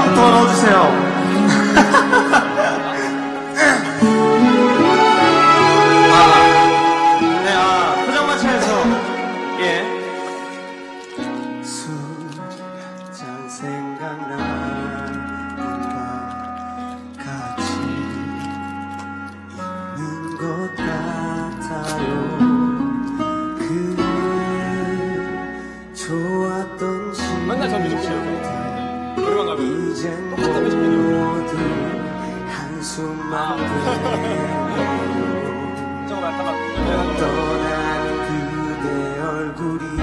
더 넣어주세요. 네, 포장마차에서, 예. 수잔 생각나는 같이 있는 것 같아요. 그 좋았던 맨날 전 뮤직비디오 노래방 가면 이젠 똑같은 뮤직비디오. 모두 한숨만 되고 저거 맡다가 떠난 그대 얼굴이